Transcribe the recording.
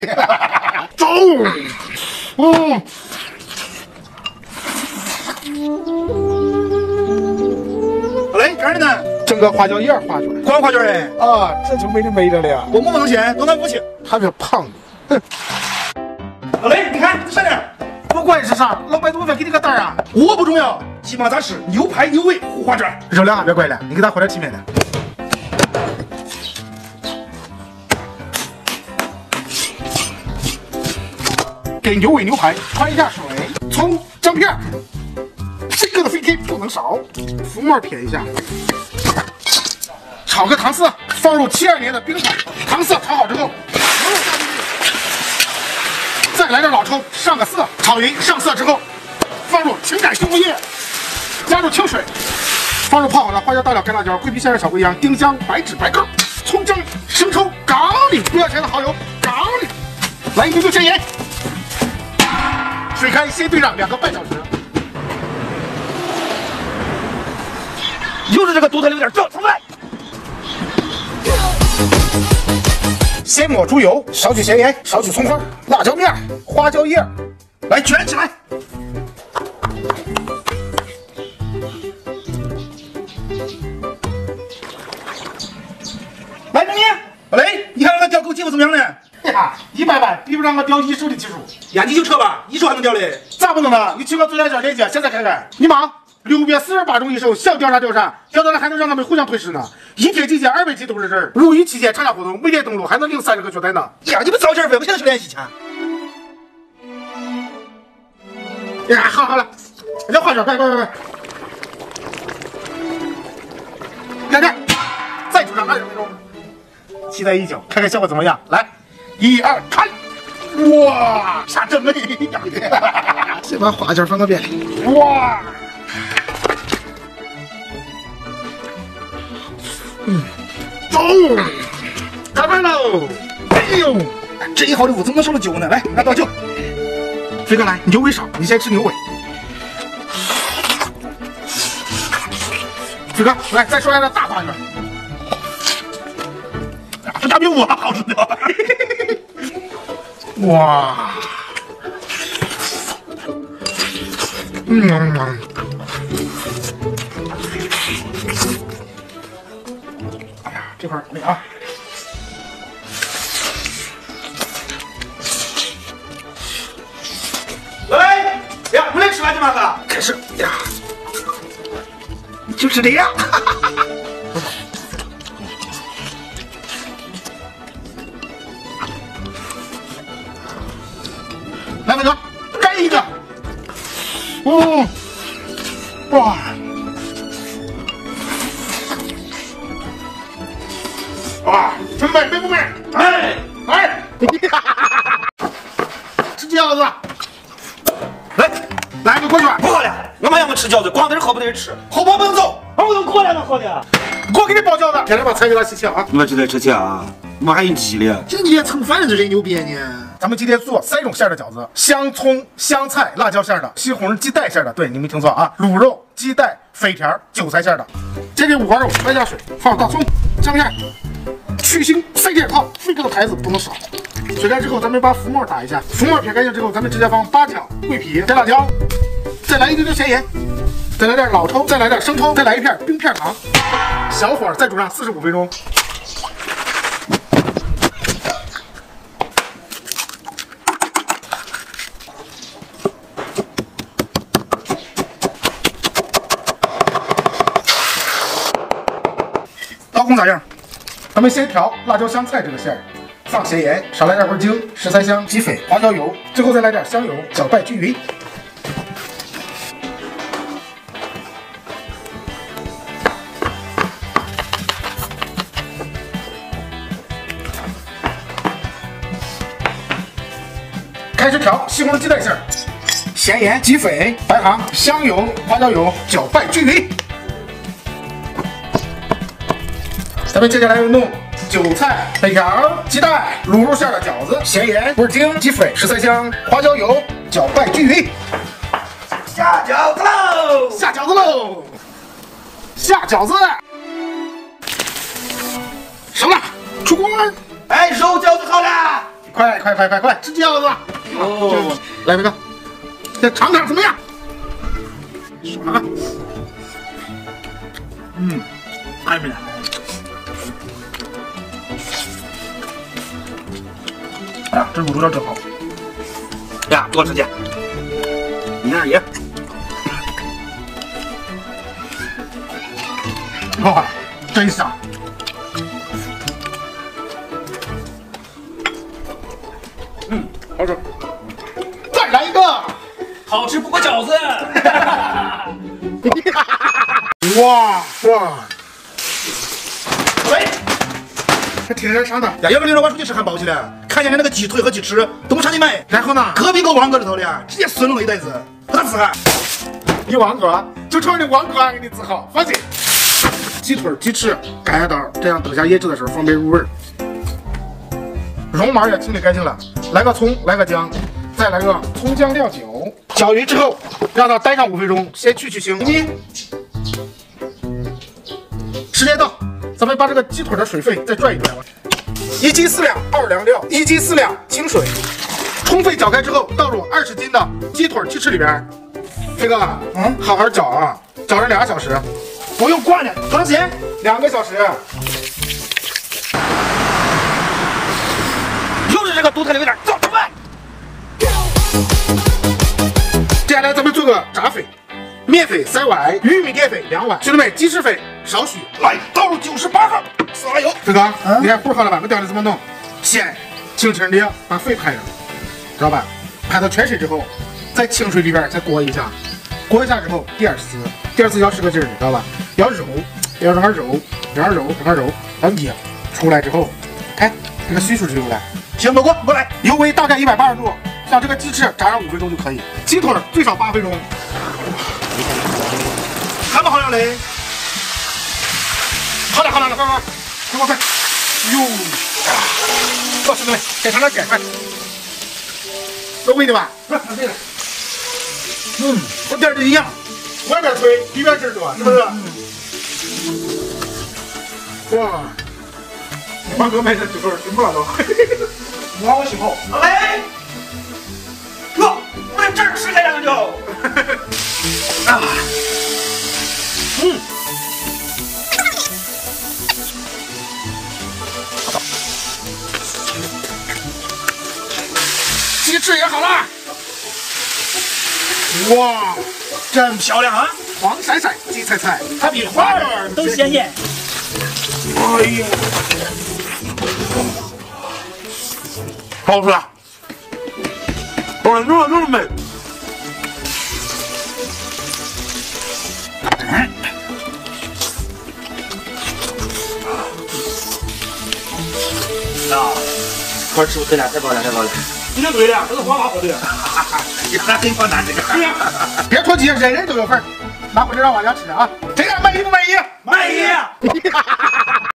走。 来，干啥呢？ 整个花椒叶画出来。 光花椒嘞？ 啊，这就没得没的了呀。 我摸不能咸，多难不行。 还别胖的。 老雷，你看这上面。 不管是啥，老板都会给你个单啊。 我不重要，起码咱是牛排、牛尾、胡花卷。 热量还别怪了，你给他和点体面的。给牛尾牛排焯一下水，葱、姜片，这个的肥皮不能少，浮沫撇一下。炒个糖丝，放入72年的冰糖，糖丝炒好之后，牛肉下进去。 再来点老抽，上个色，炒匀上色之后，放入青改修复液，加入清水，放入泡好的花椒、大料、干辣椒、桂皮、馅小茴香、丁香、白芷、白蔻、葱姜、生抽、港里，不要钱的蚝油，港里，来一丢丢咸盐，水开先兑上2个半小时。 就是这个独特的有点正，重来。 先抹猪油，少许咸盐，少许葱花、辣椒面、花椒叶，来卷起来。 来，明天，老雷，你看那个雕狗技术怎么样呢？ 哎呀，一般般，比不上我雕艺术的技术。 眼睛就撤吧，艺术还能雕嘞？ 咋不能呢？你去我最爱这链接，现在看看。你忙，648种异兽，想调啥调啥，调到了还能让他们互相推迟呢。1天期间200期都是人，5一期间参加活动，每天登录还能领30个胶带呢。 呀，你们早点飞，我现在去练习去。 呀，好了，这花卷，快，来这，再煮上20分钟，期待已久，看看效果怎么样。来，1、2，看，哇，啥真美呀！先把花卷放到边里，哇，走，开饭喽！哎呦， 这一好礼物怎么能少了酒呢？来，拿倒酒。 飞哥来，牛尾少，你先吃牛尾。飞哥来，再说一个大花卷。这咋比我好吃呢？哇，哎呀，这块没啊。 来，呀，我来吃饭去嘛哥。 开始呀，就是这样。来，大哥，干一个。哦，哇，哇，真美，美不美？ 哎， 吃饺子。来个锅卷， 不好了，我妈让我吃饺子，光在这喝不得吃，后跑不能走，我能过来能喝的。 给我给你包饺子，先来把菜给他洗清啊。 我这在吃去啊，我还有急了。 这你也蹭饭这人牛逼呢。咱们今天做3种馅的饺子：香葱、香菜、辣椒馅的，西红柿鸡蛋馅的。对，你没听错啊，卤肉、鸡蛋、肥田、韭菜馅的。这里5花肉，来下水，放大葱、姜片，去腥3件套，这个牌子不能少。水开之后，咱们把浮沫打一下，浮沫撇干净之后，咱们直接放八角、桂皮、干辣椒，再来一丢丢咸盐，再来点老抽，再来点生抽，再来一片冰片糖，小火再煮上45分钟。刀工咋样？咱们先调辣椒香菜这个馅儿。放咸盐，少来点味精、食材香、鸡粉、花椒油，最后再来点香油，搅拌均匀。开始调西红柿鸡蛋馅儿，咸盐、鸡粉、白糖、香油、花椒油，搅拌均匀。咱们接下来要弄韭菜、粉条、鸡蛋、卤肉馅的饺子，咸盐、味精、鸡粉、食材香、花椒油，搅拌均匀。 下饺子喽！ 下饺子喽！下饺子！熟了，出锅！ 哎，肉饺子好了！ 快，吃饺子！哦，来，飞哥，这尝尝怎么样？爽啊！ 还没来。 哎呀，这卤猪脚真好呀，多吃点。你那也。 哇，真香！好吃。再来一个， 好吃不过饺子。 哇！ 喂， 这天天上的。 呀，有个领导我出去吃汉堡去了，看见那个鸡腿和鸡翅都没上去买， 然后呢？ 隔壁个王哥里头的，直接损了我一袋子，不咋吃哈。 你王哥就冲着王哥俺给你治好，放心。鸡腿、鸡翅改下刀，这样等下腌制的时候方便入味儿。绒毛也清理干净了，来个葱，来个姜，再来个葱姜料酒，搅匀之后让它待上5分钟，先去腥。时间到，咱们把这个鸡腿的水分再转一转。1斤4两奥尔良料，1斤4两清水，充分搅开之后，倒入20斤的鸡腿、鸡翅里边。飞哥，好好搅啊，搅上2个小时，不用挂着，多长时间？2个小时。 又是这个独特的味道，走吧。 接下来咱们做个炸粉，面粉3碗，玉米淀粉2碗，兄弟们，鸡翅粉少许，来倒入98号，撒油。飞哥，你看和好了吧？我教你怎么弄，先轻轻的把粉拍上，知道吧？拍到全身之后，在清水里边再过一下，过一下之后，第二次要使个劲儿，知道吧？要揉，要让它揉，要捏出来之后，看这个虚水就有了。 行，不过来， 油温大概180度，像这个鸡翅炸上5分钟就可以，鸡腿最少8分钟。 看不好了嘞， 好了，快！哟，到兄弟们，该尝尝盖饭，都味的吧？对了，和店里一样，外边脆，里边汁多，是不是？哇，王哥买这鸡腿真不老多，我喜好。 哎，哟，我这儿吃开两个就。啊， 鸡翅也好了，哇， 真漂亮啊！ 黄闪闪鸡菜， 它比花儿都鲜艳。 哎呦， 好吃啊！哇，这么美。啊，快吃，对了，太高了。你这对了，这是黄花火的。那真好难这个。 别着急，人人都有份，拿回来让王家吃啊！这个满意不满意？ 满意。